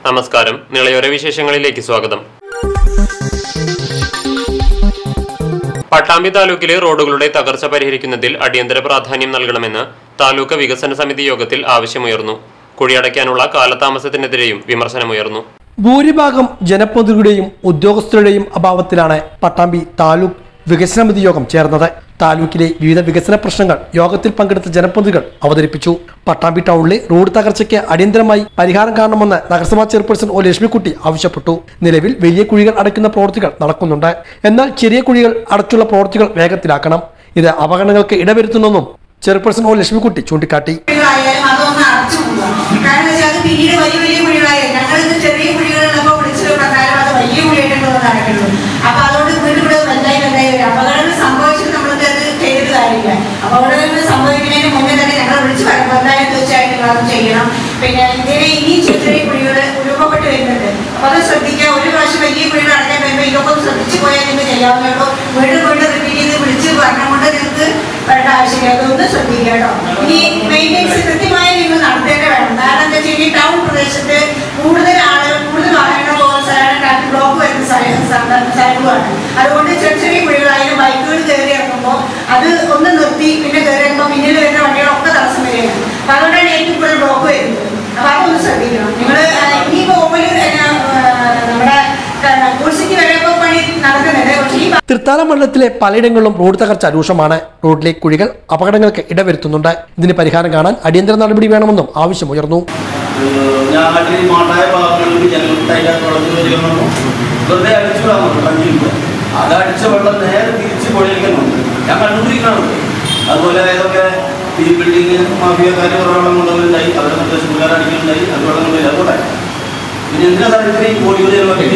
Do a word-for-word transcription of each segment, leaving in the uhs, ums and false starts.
നമസ്കാരം. നിളയോര വിശേഷങ്ങളിലേക്ക് സ്വാഗതം. പട്ടാമ്പി താലൂക്കിലെ റോഡുകളുടെ തകർച്ച പരിഹരിക്കുന്നതിൽ അടിയന്തര പ്രാധാന്യം നൽകണമെന്ന് താലൂക്ക് വികസന സമിതി യോഗത്തിൽ ആവശ്യമുയർന്നു. കുഴിയടയ്ക്കാനുള്ള കാലതാമസത്തിനെതിരെയും വിമർശനമുയർന്നു. ഭൂരിഭാഗം ജനപ്രതിനിധികളുടെയും ഉദ്യോഗസ്ഥരുടെയും അഭാവത്തിലാണ് പട്ടാമ്പി താലൂക്ക് വികസന സമിതി യോഗം ചേർന്നത്. താലൂക്കിലെ വിവിധ വികസന പ്രശ്നങ്ങൾ യോഗത്തിൽ പങ്കെടുത്ത ജനപ്രതിനിധികൾ അവതരിപ്പിച്ചു. പട്ടാമ്പി ടൗണിലെ റോഡ് തകർച്ചയ്ക്ക് അടിയന്തരമായി പരിഹാരം കാണണമെന്ന് നഗരസഭാ ചെയർപേഴ്സൺ ഒ ലക്ഷ്മിക്കുട്ടി ആവശ്യപ്പെട്ടു. നിലവിൽ വലിയ കുഴികൾ അടയ്ക്കുന്ന പ്രവൃത്തികൾ നടക്കുന്നുണ്ട്. എന്നാൽ ചെറിയ കുഴികൾ അടച്ചുള്ള പ്രവൃത്തികൾ വേഗത്തിലാക്കണം. ഇത് അപകടങ്ങൾക്ക് ഇടവരുത്തുന്നെന്നും ചെയർപേഴ്സൺ ഒ ലക്ഷ്മിക്കുട്ടി ചൂണ്ടിക്കാട്ടി. അപകടങ്ങൾ സംഭവിക്കുന്നതിന് മുന്നേ തന്നെ ഞങ്ങൾ വിളിച്ചു പഞ്ചായത്ത് തീർച്ചയായിട്ടും അത് ചെയ്യണം. പിന്നെ ഇന്ത്യയിലെ ഇനിയും ചെറിയ ചെറിയ കുഴികൾ രൂപപ്പെട്ട് വരുന്നുണ്ട്. അപ്പൊ അത് ശ്രദ്ധിക്കുക. ഒരു പ്രാവശ്യം വലിയ കുഴികൾ അടക്കാൻ വരുമ്പോൾ ഇതൊക്കെ ശ്രദ്ധിച്ചു പോയാൽ നിങ്ങൾക്ക് ചെയ്യാവുന്നുള്ളൂ. വീണ്ടും വീണ്ടും റിപ്പീറ്റ് ചെയ്ത് വിളിച്ച് പറഞ്ഞ കൊണ്ട് നിങ്ങൾക്ക് വരേണ്ട ആവശ്യമില്ല. അതൊന്ന് ശ്രദ്ധിക്കുക കേട്ടോ. ഇനി മെയിൻ്റെനൻസ് കൃത്യമായി നിങ്ങൾ നടത്തേണ്ട വേണം. കാരണം എന്താ വെച്ചാൽ ഈ ടൗൺ പ്രദേശത്ത് കൂടുതൽ ആളുകൾ കൂടുതൽ വാഹനങ്ങൾ പോകുന്ന സ്ഥലമാണ്, ട്രാഫിക് ബ്ലോക്ക് വരുന്ന സ്ഥലങ്ങളുമാണ്. അതുകൊണ്ട് ചെറിയ ചെറിയ കുഴികളായാലും ബൈക്കുകൾ കയറി ഇറങ്ങുമ്പോൾ അത് ഒന്ന് നിർത്തി പിന്നെ കയറി ഇറങ്ങുമ്പോൾ പിന്നിൽ വരുന്ന വണ്ടികളൊക്കെ തടസ്സം വരികയാണ്. അപ്പൊ അതുകൊണ്ടാണ് ഏറ്റവും കൂടുതൽ ബ്ലോക്ക് വരുന്നത്. അപ്പൊ അതൊന്ന് ശ്രദ്ധിക്കണം നിങ്ങൾ. ഇനിയിപ്പോ നമ്മുടെ കുളിസിക്ക് വരെ പണി നടക്കുന്നുണ്ട്. പക്ഷേ ഈ തൃത്താല മണ്ഡലത്തിലെ പലയിടങ്ങളിലും റോഡ് തകർച്ച രൂക്ഷമാണ്. റോഡിലെ കുഴികൾ അപകടങ്ങൾക്ക് ഇടവരുത്തുന്നുണ്ട്. ഇതിന് പരിഹാരം കാണാൻ അടിയന്തര നടപടി വേണമെന്നും ആവശ്യമുയർന്നു. അതടിച്ച വെള്ളം നേരെ തിരിച്ച് പൊഴിക്കുന്നുണ്ട്. ഞാൻ കണ്ടുപിടിക്കണുണ്ട്. അതുപോലെ ഏതൊക്കെ ഈ ബിൽഡിങ് മാഫിയക്കാർ വെള്ളം കൊണ്ടുണ്ടായി, അവരുടെ നിർദ്ദേശപ്രകാരം അടിക്കുന്നുണ്ടായി, അത് വെള്ളം കൊണ്ടുപോയി അതുകൊണ്ടായി. പിന്നെ എന്തിനാ സാധിക്കുന്നത് ഈ കോടികൾ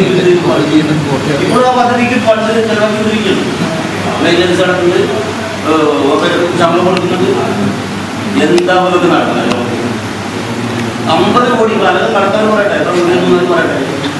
ഇപ്പോൾ ആ പദ്ധതിക്ക് ഫണ്ട് ചെലവാക്കിക്കൊണ്ടിരിക്കുന്നു. മെയിൻ്റനൻസ് നടക്കുന്നത്, ശമ്പളം കൊടുക്കുന്നുണ്ട്. എന്താ അതൊക്കെ നടക്കുന്നത്? അമ്പത് കോടി പലതും കടക്കാൻ പറയട്ടെ, എത്ര പറയട്ടെ.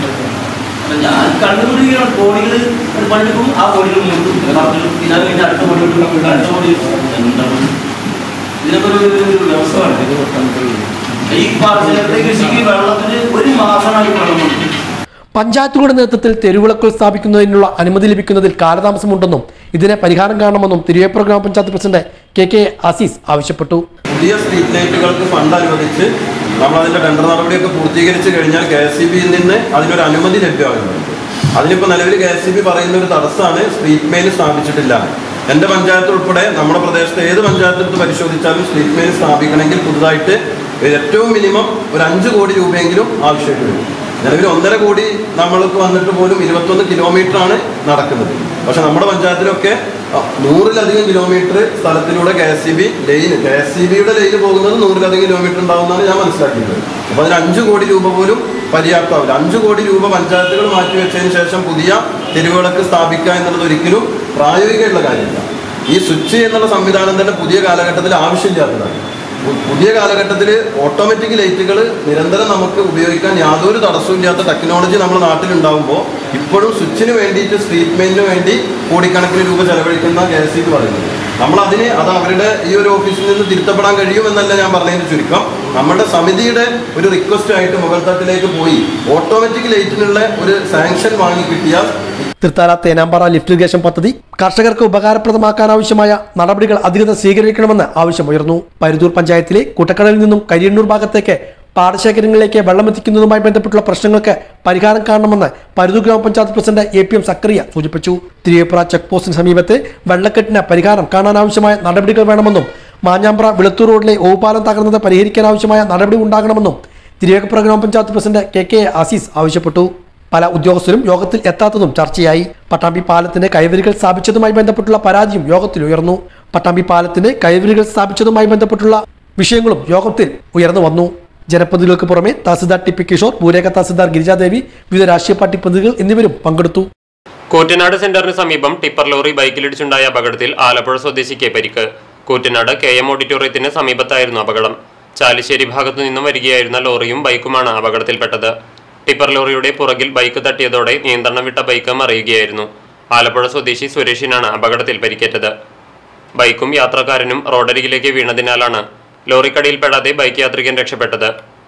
ഞാൻ കണ്ടുപിടിക്കണം. കോടികൾ പണിക്കും ആ കോടികൾ മുണ്ടും പിന്നെ അത് കഴിഞ്ഞ് അടുത്ത കോടി അടുത്ത കോടി എന്താണ് ഇതിനൊക്കെ ഒരു വ്യവസ്ഥയാണ്. ഈ പാർശ്വത്തെ കൃഷിക്ക് വെള്ളത്തിന് ഒരു മാസമായി വെള്ളമുണ്ട്. പഞ്ചായത്തുകളുടെ നേതൃത്വത്തിൽ തെരുവിളക്കുകൾ സ്ഥാപിക്കുന്നതിനുള്ള അനുമതി ലഭിക്കുന്നതിൽ കാലതാമസമുണ്ടെന്നും ഇതിനെ പരിഹാരം കാണണമെന്നും തിരുവേപ്പുറ ഗ്രാമപഞ്ചായത്ത് പ്രസിഡന്റ് കെ കെ അസീസ് ആവശ്യപ്പെട്ടു. പുതിയ സ്ട്രീറ്റ് ലൈറ്റുകൾക്ക് ഫണ്ട് അനുവദിച്ച് നമ്മൾ അതിന്റെ ടെൻഡർ നടപടിയൊക്കെ പൂർത്തീകരിച്ച് കഴിഞ്ഞാൽ കെ എസ് ഇ ബിയിൽ നിന്ന് അതിനൊരു അനുമതി ലഭ്യമാകുന്നുണ്ട്. അതിനിപ്പോൾ നിലവിൽ കെ എസ് ഇ ബി പറയുന്ന ഒരു തടസ്സമാണ് സ്ട്രീറ്റ് മെയിൻ സ്ഥാപിച്ചിട്ടില്ല. എൻ്റെ പഞ്ചായത്ത് ഉൾപ്പെടെ നമ്മുടെ പ്രദേശത്ത് ഏത് പഞ്ചായത്തെടുത്ത് പരിശോധിച്ചാലും സ്ട്രീറ്റ് മെയിൻ സ്ഥാപിക്കണമെങ്കിൽ പുതുതായിട്ട് ഏറ്റവും മിനിമം ഒരു അഞ്ച് കോടി രൂപയെങ്കിലും ആവശ്യമായിട്ട് വരും. നിലവിൽ ഒന്നര കോടി നമ്മൾക്ക് വന്നിട്ട് പോലും ഇരുപത്തൊന്ന് കിലോമീറ്ററാണ് നടക്കുന്നത്. പക്ഷെ നമ്മുടെ പഞ്ചായത്തിലൊക്കെ നൂറിലധികം കിലോമീറ്റർ സ്ഥലത്തിലൂടെ K S E B line K S E ബിയുടെ ലൈന് പോകുന്നത് നൂറിലധികം കിലോമീറ്റർ ഉണ്ടാവുമെന്നാണ് ഞാൻ മനസ്സിലാക്കിയത്. അപ്പോൾ അതിന് അഞ്ച് കോടി രൂപ പോലും പര്യാപ്തമാവില്ല. അഞ്ച് കോടി രൂപ പഞ്ചായത്തുകൾ മാറ്റിവെച്ചതിന് ശേഷം പുതിയ തെരുവുവിളക്ക് സ്ഥാപിക്കുക എന്നുള്ളത് ഒരിക്കലും പ്രായോഗികമുള്ള കാര്യമില്ല. ഈ സ്വിച്ച് എന്നുള്ള സംവിധാനം തന്നെ പുതിയ കാലഘട്ടത്തിൽ ആവശ്യമില്ലാത്തതാണ്. പുതിയ കാലഘട്ടത്തിൽ ഓട്ടോമാറ്റിക് ലൈറ്റുകൾ നിരന്തരം നമുക്ക് ഉപയോഗിക്കാൻ യാതൊരു തടസ്സവും ഇല്ലാത്ത ടെക്നോളജി നമ്മുടെ നാട്ടിലുണ്ടാകുമ്പോൾ ഇപ്പോഴും സ്വിച്ചിന് വേണ്ടിയിട്ട് സ്ട്രീറ്റ് മെയിനിന് വേണ്ടി കോടിക്കണക്കിന് രൂപ ചെലവഴിക്കുന്ന കെ എസ് ഇ ബി പറയുന്നത്. നമ്മളതിന് അത് അവരുടെ ഈ ഒരു ഓഫീസിൽ നിന്ന് തിരുത്തപ്പെടാൻ കഴിയുമെന്നല്ല ഞാൻ പറഞ്ഞതിന് ചുരുക്കം. നമ്മുടെ സമിതിയുടെ ഒരു റിക്വസ്റ്റ് ആയിട്ട് മുകൾ തട്ടിലേക്ക് പോയി ഓട്ടോമാറ്റിക് ലൈറ്റിനുള്ള ഒരു സാങ്ഷൻ വാങ്ങി കിട്ടിയാൽ തൃത്താല തേനാമ്പാറ ലിഫ്റ്റ് ഇറിഗേഷൻ പദ്ധതി കർഷകർക്ക് ഉപകാരപ്രദമാക്കാനാവശ്യമായ നടപടികൾ അധികൃതർ സ്വീകരിക്കണമെന്ന് ആവശ്യമുയർന്നു. പരുതൂർ പഞ്ചായത്തിലെ കുട്ടക്കടലിൽ നിന്നും കരിയണ്ണൂർ ഭാഗത്തേക്ക് പാടശേഖരങ്ങളിലേക്ക് വെള്ളമെത്തിക്കുന്നതുമായി ബന്ധപ്പെട്ടുള്ള പ്രശ്നങ്ങൾക്ക് പരിഹാരം കാണണമെന്ന് പരുതൂർ ഗ്രാമപഞ്ചായത്ത് president A P M Sakkariya സൂചിപ്പിച്ചു. തിരുവേപ്പുറ ചെക്ക് പോസ്റ്റിന് സമീപത്തെ വെള്ളക്കെട്ടിന് പരിഹാരം കാണാനാവശ്യമായ നടപടികൾ വേണമെന്നും മാഞ്ഞാമ്പ്ര വിളത്തൂർ റോഡിലെ ഓവുപാലം തകർന്നത് പരിഹരിക്കാനാവശ്യമായ നടപടി ഉണ്ടാകണമെന്നും തിരുവേപ്പുറ ഗ്രാമപഞ്ചായത്ത് പ്രസിഡന്റ് കെ കെ അസീസ് ആവശ്യപ്പെട്ടു. പല ഉദ്യോഗസ്ഥരും യോഗത്തിൽ എത്താത്തതും ചർച്ചയായി. പട്ടാമ്പി പാലത്തിന് കൈവരികൾ സ്ഥാപിച്ചതുമായി ബന്ധപ്പെട്ടുള്ള പരാതിയും യോഗത്തിൽ ഉയർന്നു. പട്ടാമ്പി പാലത്തിന് കൈവരികൾ സ്ഥാപിച്ചതുമായി ബന്ധപ്പെട്ടുള്ള വിഷയങ്ങളും യോഗത്തിൽ ഉയർന്നു വന്നു. ജനപ്രതിനിധികൾക്ക് പുറമെ തഹസിൽദാർ ടി പി കിഷോർ, ഭൂരേഖ തഹസിൽദാർ ഗിരിജാദേവി, വിവിധ രാഷ്ട്രീയ പാർട്ടി പ്രതിനിധികൾ എന്നിവരും പങ്കെടുത്തു. കൂറ്റനാട് സെന്ററിന് സമീപം ടിപ്പർ ലോറി ബൈക്കിലിടിച്ചുണ്ടായ അപകടത്തിൽ ആലപ്പുഴ സ്വദേശിക്ക് പരിക്ക്. കൂറ്റനാട് കെ എം ഓഡിറ്റോറിയത്തിന് സമീപത്തായിരുന്നു അപകടം. ചാലിശ്ശേരി ഭാഗത്തു നിന്നും വരികയായിരുന്ന ലോറിയും ബൈക്കുമാണ് അപകടത്തിൽപ്പെട്ടത്. ടിപ്പർ ലോറിയുടെ പുറകിൽ ബൈക്ക് തട്ടിയതോടെ നിയന്ത്രണം വിട്ട ബൈക്ക് മറിയുകയായിരുന്നു. ആലപ്പുഴ സ്വദേശി സുരേഷിനാണ് അപകടത്തിൽ പരിക്കേറ്റത്. ബൈക്കും യാത്രക്കാരനും റോഡരികിലേക്ക് വീണതിനാലാണ് ലോറിക്കടിയിൽപ്പെടാതെ ബൈക്ക് യാത്രികൻ രക്ഷപ്പെട്ടത്.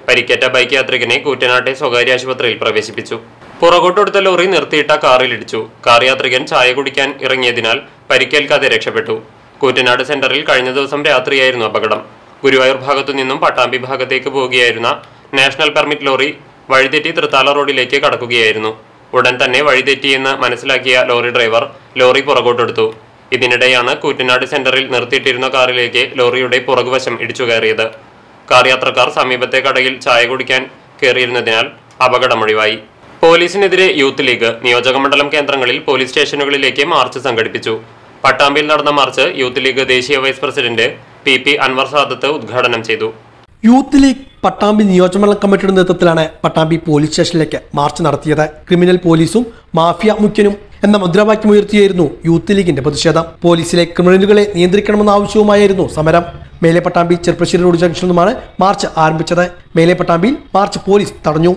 പരിക്കേറ്റ ബൈക്ക് യാത്രികനെ കൂറ്റനാട്ടെ സ്വകാര്യ ആശുപത്രിയിൽ പ്രവേശിപ്പിച്ചു. പുറകോട്ടെടുത്ത ലോറി നിർത്തിയിട്ട കാറിലിടിച്ചു. കാർ യാത്രികൻ ചായ കുടിക്കാൻ ഇറങ്ങിയതിനാൽ പരിക്കേൽക്കാതെ രക്ഷപ്പെട്ടു. കൂറ്റനാട് സെന്ററിൽ കഴിഞ്ഞ ദിവസം രാത്രിയായിരുന്നു അപകടം. ഗുരുവായൂർ ഭാഗത്തു നിന്നും പട്ടാമ്പി ഭാഗത്തേക്ക് പോവുകയായിരുന്ന നാഷണൽ പെർമിറ്റ് ലോറി വഴിതെറ്റി തൃത്താല റോഡിലേക്ക് കടക്കുകയായിരുന്നു. ഉടൻ തന്നെ വഴിതെറ്റിയെന്ന് മനസ്സിലാക്കിയ ലോറി ഡ്രൈവർ ലോറി പുറകോട്ടെടുത്തു. ഇതിനിടെയാണ് കൂറ്റനാട് സെന്ററിൽ നിർത്തിയിട്ടിരുന്ന കാറിലേക്ക് ലോറിയുടെ പുറകുവശം ഇടിച്ചു കയറിയത്. കാർ യാത്രക്കാർ സമീപത്തെ കടയിൽ ചായ കുടിക്കാൻ കയറിയിരുന്നതിനാൽ അപകടമൊഴിവായി. പോലീസിനെതിരെ യൂത്ത് ലീഗ് നിയോജകമണ്ഡലം കേന്ദ്രങ്ങളിൽ പോലീസ് സ്റ്റേഷനുകളിലേക്ക് മാർച്ച് സംഘടിപ്പിച്ചു. പട്ടാമ്പിയിൽ നടന്ന മാർച്ച് യൂത്ത് ലീഗ് ദേശീയ vice president P P Anwar Sadath ഉദ്ഘാടനം ചെയ്തു. യൂത്ത് ലീഗ് പട്ടാമ്പി നിയോജകമണ്ഡലം കമ്മിറ്റിയുടെ നേതൃത്വത്തിലാണ് പട്ടാമ്പി പോലീസ് സ്റ്റേഷനിലേക്ക് മാർച്ച് നടത്തിയത്. ക്രിമിനൽ പോലീസും മാഫിയ മുഖ്യനും എന്ന മുദ്രാവാക്യമുയർത്തിയായിരുന്നു യൂത്ത് ലീഗിന്റെ പ്രതിഷേധം. പോലീസിലെ ക്രിമിനലുകളെ നിയന്ത്രിക്കണമെന്ന ആവശ്യവുമായിരുന്നു സമരം. മേലെ പട്ടാമ്പി ചെറുപ്പശ്ശേരി റോഡ് ജംഗ്ഷനിൽ നിന്നുമാണ് മാർച്ച് ആരംഭിച്ചത്. മേലെ പട്ടാമ്പിയിൽ മാർച്ച് പോലീസ് തടഞ്ഞു.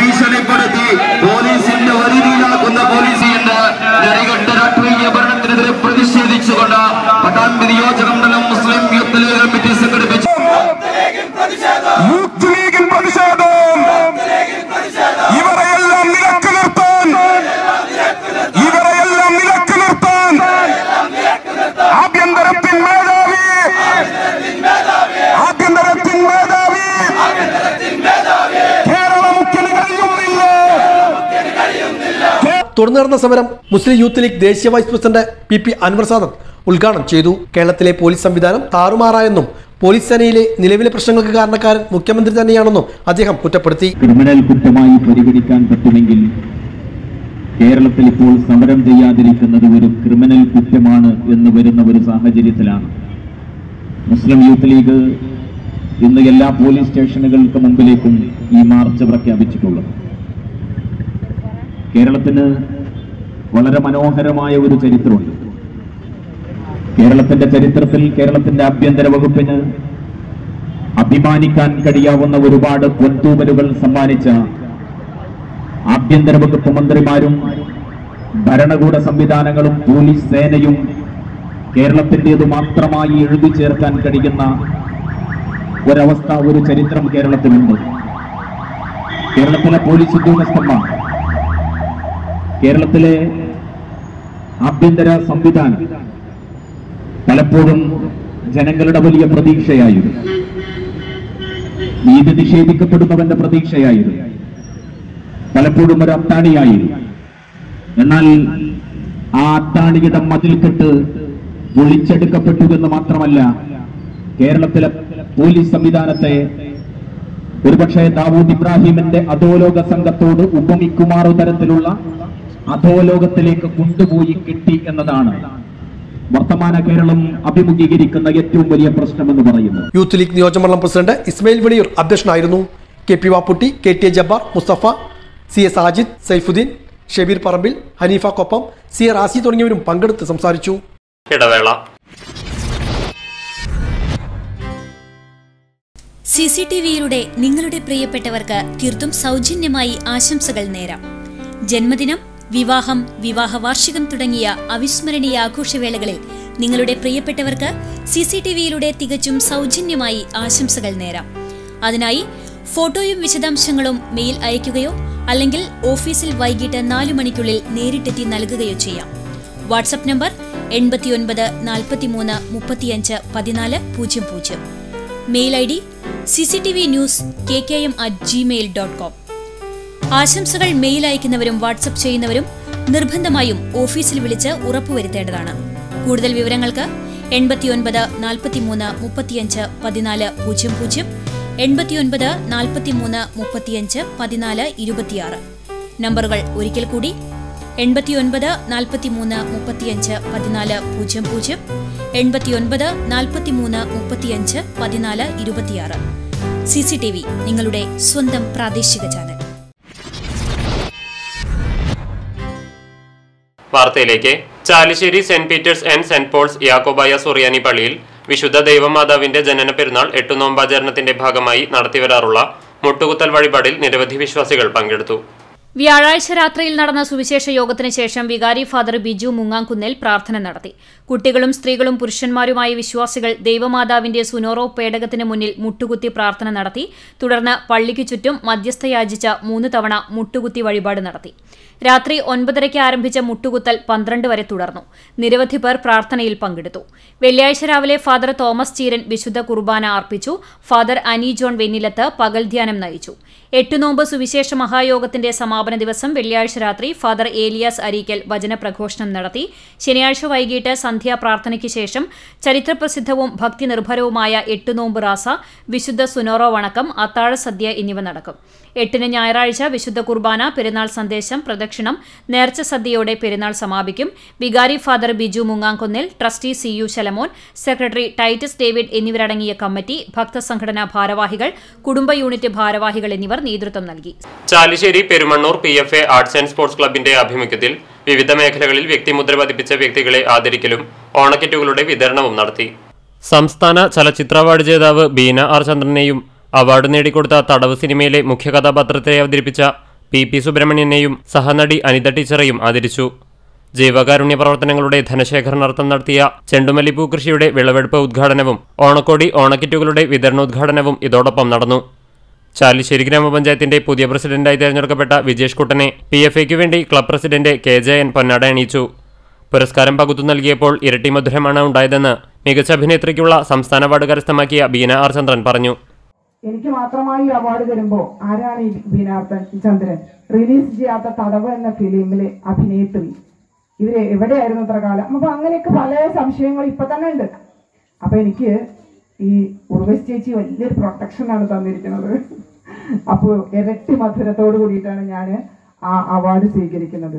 പ്രതിഷേധിച്ചുകൊണ്ട് പട്ടാമ്പി നിയോജകമണ്ഡലം മുസ്ലിം യൂത്ത് ലീഗ് കമ്മിറ്റി സംഘടിപ്പിച്ചു യൂത്ത് ലീഗിൽ പ്രതിഷേധം. ഇവരെയെല്ലാം നിലക്ക് നിർത്താൻ ഇവരെയെല്ലാം നിലക്ക് നിർത്താൻ ആഭ്യന്തരത്തിൻ മേധാവി ആഭ്യന്തരത്തിൻ മേധാവി കേരള മുഖ്യന് കഴിയുന്നില്ല. തുടർന്ന് നടന്ന സമരം മുസ്ലിം യൂത്ത് ലീഗ് ദേശീയ vice president P P Anwar Sadath ഉദ്ഘാടനം ചെയ്തു. കേരളത്തിലെ പോലീസ് സംവിധാനം താറുമാറായെന്നും പോലീസ് സേനയിലെ നിലവിലെ പ്രശ്നങ്ങൾക്ക് കാരണക്കാരൻ മുഖ്യമന്ത്രി തന്നെയാണെന്നും അദ്ദേഹം കുറ്റപ്പെടുത്തി. ക്രിമിനൽ കുറ്റമായി പരിഗണിക്കാൻ പറ്റുമെങ്കിൽ കേരളത്തിൽ ഇപ്പോൾ സമരം ചെയ്യാതിരിക്കുന്നത് ഒരു ക്രിമിനൽ കുറ്റമാണ് എന്ന് വരുന്ന ഒരു സാഹചര്യത്തിലാണ് മുസ്ലിം യൂത്ത് ലീഗ് ഇന്ന് എല്ലാ പോലീസ് സ്റ്റേഷനുകൾക്ക് മുമ്പിലേക്കും ഈ മാർച്ച് പ്രഖ്യാപിച്ചിട്ടുള്ളത്. കേരളത്തിന് വളരെ മനോഹരമായ ഒരു ചരിത്രമുണ്ട്. കേരളത്തിന്റെ ചരിത്രത്തിൽ കേരളത്തിന്റെ ആഭ്യന്തര വകുപ്പിന് അഭിമാനിക്കാൻ കഴിയാവുന്ന ഒരുപാട് പൊൻതൂവലുകൾ സമ്മാനിച്ച ആഭ്യന്തര വകുപ്പ് മന്ത്രിമാരും ഭരണകൂട സംവിധാനങ്ങളും പോലീസ് സേനയും കേരളത്തിൻ്റെത് മാത്രമായി എഴുതി ചേർക്കാൻ കഴിയുന്ന ഒരവസ്ഥ, ഒരു ചരിത്രം കേരളത്തിലുണ്ട്. കേരളത്തിലെ പോലീസ് ഉദ്യോഗസ്ഥന്മാർ, കേരളത്തിലെ ആഭ്യന്തര സംവിധാനം പലപ്പോഴും ജനങ്ങളുടെ വലിയ പ്രതീക്ഷയായിരുന്നു. നീതി നിഷേധിക്കപ്പെടുന്നവന്റെ പ്രതീക്ഷയായിരുന്നു. പലപ്പോഴും ഒരു അത്താണിയായിരുന്നു. എന്നാൽ ആ അത്താണിയുടെ മതിൽക്കെട്ട് പൊളിച്ചെടുക്കപ്പെട്ടു എന്ന് മാത്രമല്ല, കേരളത്തിലെ പോലീസ് സംവിധാനത്തെ ഒരുപക്ഷെ ദാവൂദ് ഇബ്രാഹിമിന്റെ അധോലോക സംഘത്തോട് ഉപമിക്കുമാറു തരത്തിലുള്ള അധോലോകത്തിലേക്ക് കൊണ്ടുപോയി കിട്ടി എന്നതാണ് വർത്തമാന കേരളം അഭിമുഖീകരിക്കുന്ന ഏറ്റവും വലിയ പ്രശ്നമെന്ന് പറയുന്നത്. യൂത്ത് ലീഗ് നിയോജകമണ്ഡലം പ്രസിഡന്റ് ഇസ്മയിൽ വെളിയൂർ അധ്യക്ഷനായിരുന്നു. K P Vapputty, K T Jabbar, Musthafa, C S Ajid, Saifuddin, Shabeer Parambil, Haneefa Koppam, C A Razi തുടങ്ങിയവരും പങ്കെടുത്ത് സംസാരിച്ചു. ഇടവേള. സി സി ടി വിയിലൂടെ നിങ്ങളുടെ പ്രിയപ്പെട്ടവർക്ക് തീർത്തും സൗജന്യമായി ആശംസകൾ നേരാം. ജന്മദിനം, വിവാഹം, വിവാഹ വാർഷികം തുടങ്ങിയ അവിസ്മരണീയ ആഘോഷവേളകളിൽ നിങ്ങളുടെ പ്രിയപ്പെട്ടവർക്ക് സി സി ടി വിയിലൂടെ തികച്ചും സൗജന്യമായി ആശംസകൾ നേരാം. അതിനായി ഫോട്ടോയും വിശദാംശങ്ങളും മെയിൽ അയയ്ക്കുകയോ അല്ലെങ്കിൽ ഓഫീസിൽ വൈകിട്ട് നാലു മണിക്കുള്ളിൽ നേരിട്ടെത്തി നൽകുകയോ ചെയ്യാം. വാട്സ്ആപ്പ് നമ്പർ എൺപത്തിയൊൻപത് നാൽപ്പത്തിമൂന്ന് മുപ്പത്തിയഞ്ച് പതിനാല് പൂജ്യം പൂജ്യം. Mail I D C C T V news K K M at Gmail dot com. ആശംസകൾ മെയിൽ അയക്കുന്നവരും വാട്സ്ആപ്പ് ചെയ്യുന്നവരും നിർബന്ധമായും ഓഫീസിൽ വിളിച്ച് ഉറപ്പുവരുത്തേണ്ടതാണ്. കൂടുതൽ വിവരങ്ങൾക്ക് എൺപത്തിയൊൻപത് നാൽപ്പത്തിമൂന്ന് മുപ്പത്തിയഞ്ച് പതിനാല് പൂജ്യം പൂജ്യം, എൺപത്തിയൊൻപത് നാൽപ്പത്തിമൂന്ന് മുപ്പത്തിയഞ്ച് പതിനാല് ഇരുപത്തിയാറ്. നമ്പറുകൾ ഒരിക്കൽ കൂടി: എൺപത്തിയൊൻപത് നാൽപ്പത്തിമൂന്ന് മുപ്പത്തിയഞ്ച് പതിനാല് പൂജ്യം പൂജ്യം, എൺപത്തിയൊൻപത് നാൽപ്പത്തിമൂന്ന് മുപ്പത്തിയഞ്ച് പതിനാല് ഇരുപത്തിയാറ്. സി സി ടി വി, നിങ്ങളുടെ സ്വന്തം പ്രാദേശിക ചാനൽ. വാർത്തയിലേക്ക്. Chalissery saint Peter's and saint Paul's Yakobaya Suriyani പള്ളിയിൽ വിശുദ്ധ ദൈവമാതാവിന്റെ ജനന പെരുന്നാൾ എട്ടു നോമ്പാചരണത്തിന്റെ ഭാഗമായി നടത്തിവരാറുള്ള മുട്ടുകുത്തൽ വഴിപാടിൽ നിരവധി വിശ്വാസികൾ പങ്കെടുത്തു. വ്യാഴാഴ്ച രാത്രിയിൽ നടന്ന സുവിശേഷ യോഗത്തിന് ശേഷം വികാരി ഫാദർ ബിജു മുങ്ങാംകുന്നേൽ പ്രാർത്ഥന നടത്തി. കുട്ടികളും സ്ത്രീകളും പുരുഷന്മാരുമായ വിശ്വാസികൾ ദൈവമാതാവിന്റെ സുനോറോ പേടകത്തിന് മുന്നിൽ മുട്ടുകുത്തി പ്രാർത്ഥന നടത്തി. തുടർന്ന് പള്ളിക്കു ചുറ്റും മധ്യസ്ഥ യാചിച്ച മൂന്ന് തവണ മുട്ടുകുത്തി വഴിപാട് നടത്തി. രാത്രി ഒൻപതരയ്ക്ക് ആരംഭിച്ച മുട്ടുകുത്തൽ പന്ത്രണ്ട് വരെ തുടർന്നു. നിരവധി പേർ പ്രാർത്ഥനയിൽ പങ്കെടുത്തു. വെള്ളിയാഴ്ച രാവിലെ ഫാദർ തോമസ് ചീരൻ വിശുദ്ധ കുർബാന അർപ്പിച്ചു. ഫാദർ അനി ജോൺ വെന്നിലത്ത് പകൽ ധ്യാനം നയിച്ചു. എട്ട് നോമ്പ് സുവിശേഷ മഹായോഗത്തിന്റെ സമാപന ദിവസം വെള്ളിയാഴ്ച രാത്രി ഫാദർ ഏലിയാസ് അരീക്കൽ വചനപ്രഘോഷണം നടത്തി. ശനിയാഴ്ച വൈകിട്ട് സന്ധ്യാപ്രാർത്ഥനയ്ക്ക് ശേഷം ചരിത്രപ്രസിദ്ധവും ഭക്തി നിർഭരവുമായ എട്ട് നോമ്പ് റാസ, വിശുദ്ധ സുനോറോ വണക്കം, അത്താഴ സദ്യ എന്നിവ നടക്കും. എട്ടിന് ഞായറാഴ്ച വിശുദ്ധ കുർബാന, പെരുന്നാൾ സന്ദേശം, പ്രദക്ഷിണം, നേർച്ച സദ്യയോടെ പെരുന്നാൾ സമാപിക്കും. വികാരി father Biju Mungamkunnil, trustee C U Shalamon, secretary Titus David എന്നിവരടങ്ങിയ കമ്മിറ്റി, ഭക്തസംഘടനാ ഭാരവാഹികൾ, കുടുംബ യൂണിറ്റ് ഭാരവാഹികൾ എന്നിവർ നേതൃത്വം നൽകി. Chalissery Perumannur P F A arts and sports ക്ലബിന്റെ ആഭിമുഖ്യത്തിൽ വിവിധ മേഖലകളിൽ വ്യക്തിമുദ്ര പതിപ്പിച്ച വ്യക്തികളെ ആദരിക്കലും ഓണക്കിറ്റുകളുടെ വിതരണവും നടത്തി. സംസ്ഥാന ചലച്ചിത്ര അവാർഡ് ജേതാവ് ബീന ആർ ചന്ദ്രനെയും അവാർഡ് നേടിക്കൊടുത്ത തടവ് സിനിമയിലെ മുഖ്യ കഥാപാത്രത്തെ അവതരിപ്പിച്ച പി പി സുബ്രഹ്മണ്യനെയും സഹനടി അനിത ടീച്ചറെയും ആദരിച്ചു. ജൈവകാരുണ്യ പ്രവർത്തനങ്ങളുടെ ധനശേഖരണാർത്ഥം നടത്തിയ ചെണ്ടുമല്ലിപ്പൂ കൃഷിയുടെ വിളവെടുപ്പ് ഉദ്ഘാടനവും ഓണക്കോടി ഓണക്കിറ്റുകളുടെ വിതരണോദ്ഘാടനവും ഇതോടൊപ്പം നടന്നു. ചാലിശ്ശേരി ഗ്രാമപഞ്ചായത്തിന്റെ പുതിയ പ്രസിഡന്റായി തെരഞ്ഞെടുക്കപ്പെട്ട വിജേഷ് കുട്ടനെ പി എഫ് എക്ക് വേണ്ടി club president K J N പൊന്നാട അണിയിച്ചു. പുരസ്കാരം പകുത്തു നൽകിയപ്പോൾ ഇരട്ടി മധുരമാണ് ഉണ്ടായതെന്ന് മികച്ച അഭിനേത്രിക്കുള്ള സംസ്ഥാന അവാർഡ് കരസ്ഥമാക്കിയ ബീന ആർ ചന്ദ്രൻ പറഞ്ഞു. എനിക്ക് മാത്രമായി അവാർഡ് തരുമ്പോൾ ആരാണ് ഈ ബീന ആർ ചന്ദ്രൻ? റിലീസ് ചെയ്യാത്ത തടവ് എന്ന ഫിലിമിലെ അഭിനേത്രി. ഇവര് എവിടെയായിരുന്നു ഇത്ര കാലം? അപ്പൊ അങ്ങനെയൊക്കെ പല സംശയങ്ങൾ ഇപ്പൊ തന്നെ ഉണ്ട്. അപ്പൊ എനിക്ക് ഈ ഉർവശി ചേച്ചി വലിയൊരു പ്രൊട്ടക്ഷനാണ് തന്നിരിക്കുന്നത്. അപ്പോൾ ഇരട്ടി മധുരത്തോട് കൂടിയിട്ടാണ് ഞാൻ ആ അവാർഡ് സ്വീകരിക്കുന്നത്.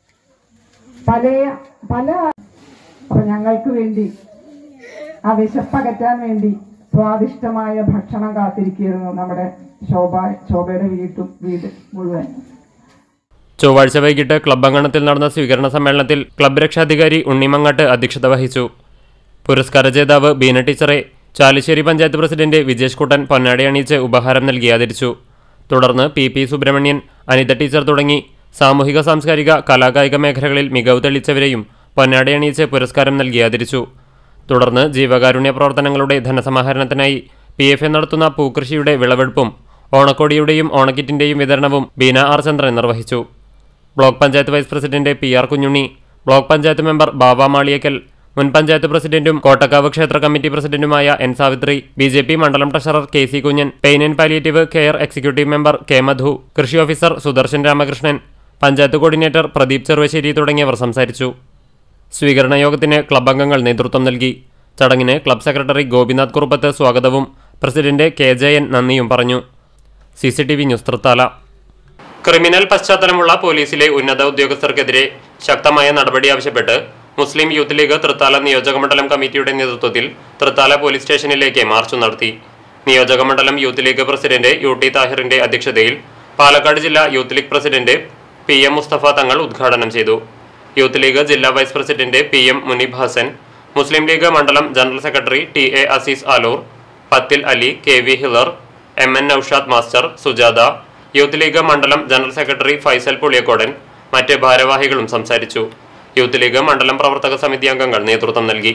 പല പല അപ്പൊ ഞങ്ങൾക്ക് വേണ്ടി ആ വിശപ്പകറ്റാൻ വേണ്ടി സ്വാദിഷ്ടമായ ഭക്ഷണം കാത്തിരിക്കുന്നു നമ്മുടെ ശോഭ ശോഭയുടെ വീട്ടും വീട് മുഴുവൻ. ചൊവ്വാഴ്ച വൈകിട്ട് ക്ലബ് അങ്കണത്തിൽ നടന്ന സ്വീകരണ സമ്മേളനത്തിൽ ക്ലബ് രക്ഷാധികാരി ഉണ്ണിമങ്ങാട്ട് അധ്യക്ഷത വഹിച്ചു. പുരസ്കാര ജേതാവ് ബീന ടീച്ചറെ ചാലിശ്ശേരി പഞ്ചായത്ത് പ്രസിഡന്റ് വിജേഷ് കുട്ടൻ പൊന്നാടി അണിയിച്ച് ഉപഹാരം നൽകി ആദരിച്ചു. തുടർന്ന് P P Subramanian, Anitha teacher തുടങ്ങി സാമൂഹിക സാംസ്കാരിക കലാകായിക മേഖലകളിൽ മികവ് തെളിയിച്ചവരെയും പൊന്നാടി അണിയിച്ച് പുരസ്കാരം നൽകി ആദരിച്ചു. തുടർന്ന് ജീവകാരുണ്യ പ്രവർത്തനങ്ങളുടെ ധനസമാഹരണത്തിനായി പി എഫ് എ നടത്തുന്ന പൂക്കൃഷിയുടെ വിളവെടുപ്പും ഓണക്കോടിയുടെയും ഓണക്കിറ്റിന്റെയും വിതരണവും ബീന ആർ ചന്ദ്രൻ നിർവഹിച്ചു. Block panchayat vice president P R Kunhunni, block panchayat member Baba Maliyakkal, മുൻ പഞ്ചായത്ത് പ്രസിഡന്റും കോട്ടക്കാവ് ക്ഷേത്ര കമ്മിറ്റി പ്രസിഡന്റുമായ N Savithri, B J P മണ്ഡലം treasurer K C Kunhan, pain and palliative care executive member K Madhu, കൃഷി ഓഫീസർ സുദർശൻ രാമകൃഷ്ണൻ, പഞ്ചായത്ത് കോർഡിനേറ്റർ പ്രദീപ് ചെറുവശ്ശേരി തുടങ്ങിയവർ സംസാരിച്ചു. സ്വീകരണ യോഗത്തിന് ക്ലബ് അംഗങ്ങൾ നേതൃത്വം നൽകി. ചടങ്ങിന് ക്ലബ് സെക്രട്ടറി ഗോപിനാഥ് കുറുപ്പത്ത് സ്വാഗതവും പ്രസിഡന്റ് കെ ജെ എൻ നന്ദിയും പറഞ്ഞു. C C T V news Thrithala. Criminal പശ്ചാത്തലമുള്ള പോലീസിലെ ഉന്നത ഉദ്യോഗസ്ഥർക്കെതിരെ ശക്തമായ നടപടി ആവശ്യപ്പെട്ട് മുസ്ലിം യൂത്ത് ലീഗ് തൃത്താല നിയോജകമണ്ഡലം കമ്മിറ്റിയുടെ നേതൃത്വത്തിൽ തൃത്താല പോലീസ് സ്റ്റേഷനിലേക്ക് മാർച്ച് നടത്തി. നിയോജകമണ്ഡലം youth league president U T താഹിറിന്റെ അധ്യക്ഷതയിൽ പാലക്കാട് ജില്ലാ youth league president P M Musthafa Thangal ഉദ്ഘാടനം ചെയ്തു. യൂത്ത് ലീഗ് ജില്ലാ vice president P M Muneeb Hasan, Muslim league മണ്ഡലം general secretary T A Azeez Aloor, Pathil Ali, K V Hilar, M N Noushad master, Sujatha, youth league മണ്ഡലം ജനറൽ സെക്രട്ടറി ഫൈസൽ പുളിയക്കോടൻ, മറ്റ് ഭാരവാഹികളും സംസാരിച്ചു. യൂത്ത് ലീഗ് മണ്ഡലം പ്രവർത്തക സമിതി അംഗങ്ങൾ നേതൃത്വം നൽകി.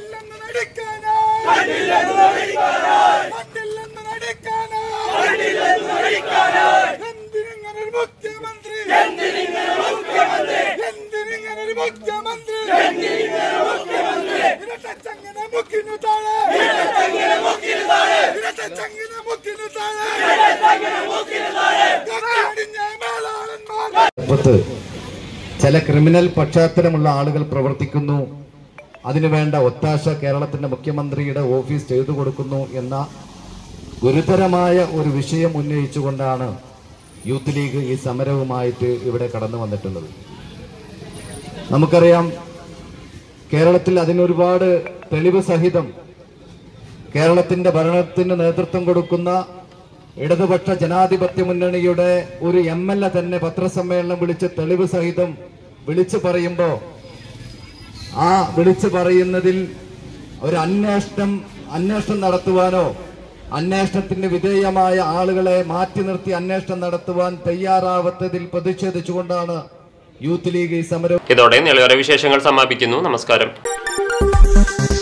ചില ക്രിമിനൽ പശ്ചാത്തലമുള്ള ആളുകൾ പ്രവർത്തിക്കുന്നു, അതിനുവേണ്ട ഒത്താശ കേരളത്തിന്റെ മുഖ്യമന്ത്രിയുടെ ഓഫീസ് ചെയ്തു കൊടുക്കുന്നു എന്ന ഗുരുതരമായ ഒരു വിഷയം ഉന്നയിച്ചുകൊണ്ടാണ് യൂത്ത് ലീഗ് ഈ സമരവുമായിട്ട് ഇവിടെ കടന്നു വന്നിട്ടുള്ളത്. നമുക്കറിയാം, കേരളത്തിൽ അതിനൊരുപാട് തെളിവ് സഹിതം കേരളത്തിന്റെ ഭരണത്തിന് നേതൃത്വം കൊടുക്കുന്ന ഇടതുപക്ഷ ജനാധിപത്യ മുന്നണിയുടെ ഒരു എം എൽ എ തന്നെ പത്രസമ്മേളനം വിളിച്ച് തെളിവ് സഹിതം വിളിച്ചു പറയുമ്പോ ആ വിളിച്ചു പറയുന്നതിൽ ഒരു അന്വേഷണം അന്വേഷണം നടത്തുവാനോ അന്വേഷണത്തിന് വിധേയമായ ആളുകളെ മാറ്റി നിർത്തി അന്വേഷണം നടത്തുവാൻ തയ്യാറാവാത്തതിൽ പ്രതിഷേധിച്ചുകൊണ്ടാണ് യൂത്ത് ലീഗ് ഈ സമരം. ഇതോടെ നിലവറ വിശേഷങ്ങൾ സമാപിക്കുന്നു. നമസ്കാരം. Thank you.